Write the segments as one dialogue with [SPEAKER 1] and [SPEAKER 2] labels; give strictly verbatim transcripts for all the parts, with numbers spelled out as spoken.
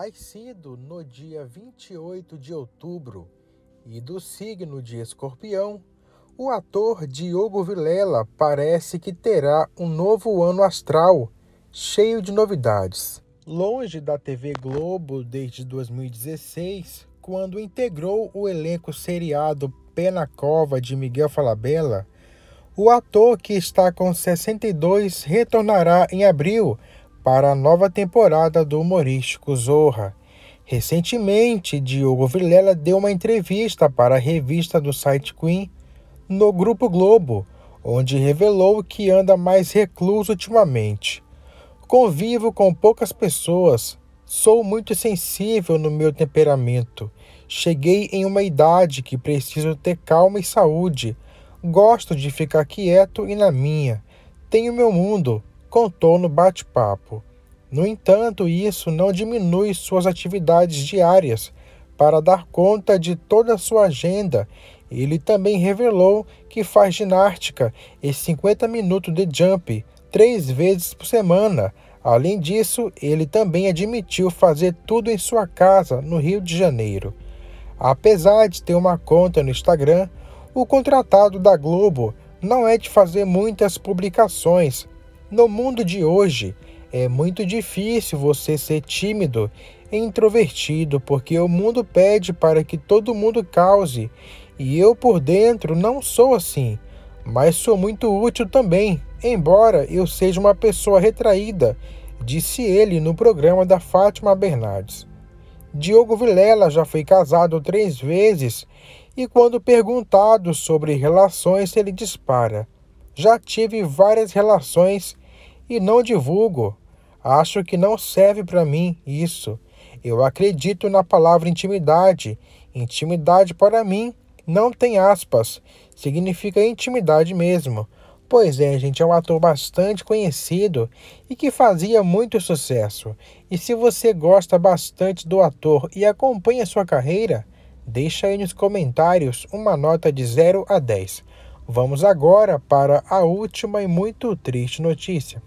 [SPEAKER 1] Nascido no dia vinte e oito de outubro e do signo de Escorpião, o ator Diogo Vilela parece que terá um novo ano astral, cheio de novidades. Longe da T V Globo desde dois mil e dezesseis, quando integrou o elenco seriado Pé na Cova de Miguel Falabella, o ator, que está com sessenta e dois, retornará em abril para a nova temporada do humorístico Zorra. Recentemente, Diogo Vilela deu uma entrevista para a revista do site Queen no Grupo Globo, onde revelou que anda mais recluso ultimamente. Convivo com poucas pessoas, sou muito sensível no meu temperamento, cheguei em uma idade que preciso ter calma e saúde, gosto de ficar quieto e na minha, tenho meu mundo, contou no bate-papo. No entanto, isso não diminui suas atividades diárias. Para dar conta de toda a sua agenda, ele também revelou que faz ginástica e cinquenta minutos de jump, três vezes por semana. Além disso, ele também admitiu fazer tudo em sua casa, no Rio de Janeiro. Apesar de ter uma conta no Instagram, o contratado da Globo não é de fazer muitas publicações. No mundo de hoje, é muito difícil você ser tímido e introvertido, porque o mundo pede para que todo mundo cause, e eu por dentro não sou assim, mas sou muito útil também, embora eu seja uma pessoa retraída, disse ele no programa da Fátima Bernardes. Diogo Vilela já foi casado três vezes e, quando perguntado sobre relações, ele dispara: já tive várias relações e não divulgo. Acho que não serve para mim isso. Eu acredito na palavra intimidade. Intimidade para mim não tem aspas. Significa intimidade mesmo. Pois é, gente, é um ator bastante conhecido e que fazia muito sucesso. E se você gosta bastante do ator e acompanha sua carreira, deixa aí nos comentários uma nota de zero a dez. Vamos agora para a última e muito triste notícia.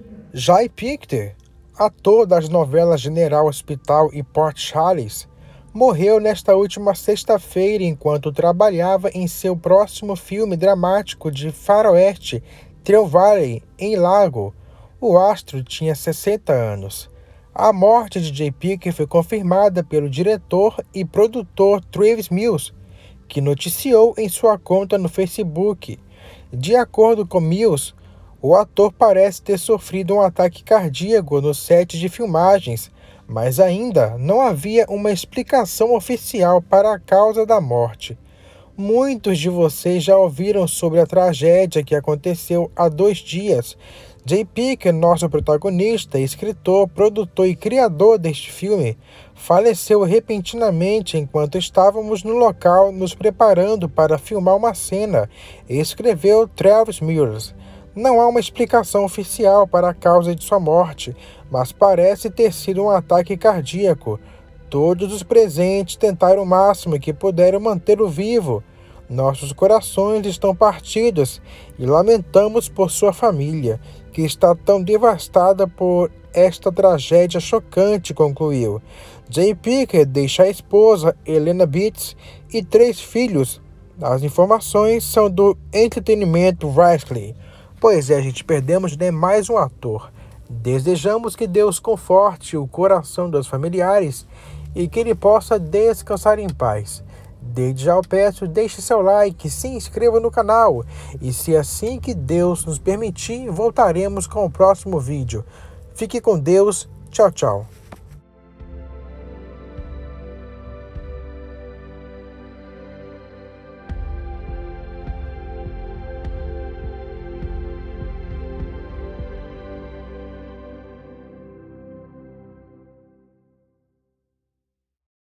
[SPEAKER 1] Jay Picter, ator das novelas General Hospital e Port Charles, morreu nesta última sexta-feira enquanto trabalhava em seu próximo filme dramático de faroeste, Trail Valley, em Lago. O astro tinha sessenta anos. A morte de Jay Picter foi confirmada pelo diretor e produtor Travis Mills, que noticiou em sua conta no Facebook. De acordo com Mills, o ator parece ter sofrido um ataque cardíaco no set de filmagens, mas ainda não havia uma explicação oficial para a causa da morte. Muitos de vocês já ouviram sobre a tragédia que aconteceu há dois dias. Jay Picter, nosso protagonista, escritor, produtor e criador deste filme, faleceu repentinamente enquanto estávamos no local nos preparando para filmar uma cena, escreveu Travis Mills. Não há uma explicação oficial para a causa de sua morte, mas parece ter sido um ataque cardíaco. Todos os presentes tentaram o máximo que puderam mantê-lo vivo. Nossos corações estão partidos e lamentamos por sua família, que está tão devastada por esta tragédia chocante, concluiu. Jay Picter deixa a esposa, Helena Beats, e três filhos. As informações são do Entretenimento Weekly. Pois é, gente, perdemos né, mais um ator. Desejamos que Deus conforte o coração dos familiares e que ele possa descansar em paz. Desde já eu peço, deixe seu like, se inscreva no canal e, se assim que Deus nos permitir, voltaremos com o próximo vídeo. Fique com Deus. Tchau, tchau.